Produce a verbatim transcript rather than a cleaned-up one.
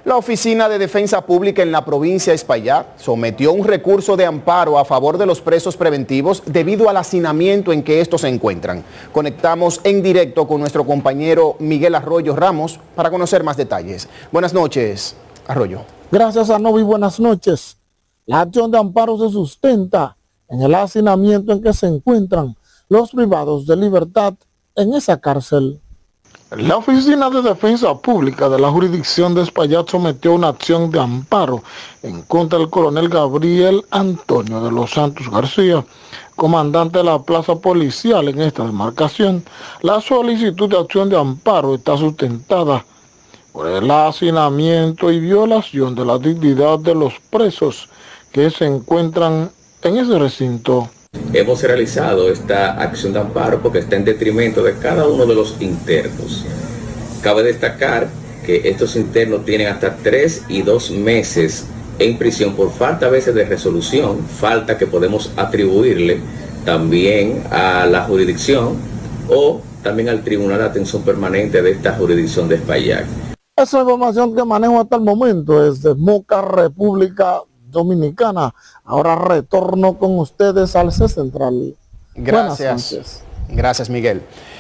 La Oficina de Defensa Pública en la provincia de Espaillat sometió un recurso de amparo a favor de los presos preventivos debido al hacinamiento en que estos se encuentran. Conectamos en directo con nuestro compañero Miguel Arroyo Ramos para conocer más detalles. Buenas noches, Arroyo. Gracias, Anovi. Buenas noches. La acción de amparo se sustenta en el hacinamiento en que se encuentran los privados de libertad en esa cárcel. La Oficina de Defensa Pública de la jurisdicción de Espaillat sometió una acción de amparo en contra del coronel Gabriel Antonio de los Santos García, comandante de la plaza policial en esta demarcación. La solicitud de acción de amparo está sustentada por el hacinamiento y violación de la dignidad de los presos que se encuentran en ese recinto. Hemos realizado esta acción de amparo porque está en detrimento de cada uno de los internos. Cabe destacar que estos internos tienen hasta tres y dos meses en prisión por falta a veces de resolución, falta que podemos atribuirle también a la jurisdicción o también al Tribunal de Atención Permanente de esta jurisdicción de Espaillat. Esa información que manejo hasta el momento es de Moca, República Dominicana. Ahora retorno con ustedes al C Central. Gracias. Gracias, Miguel.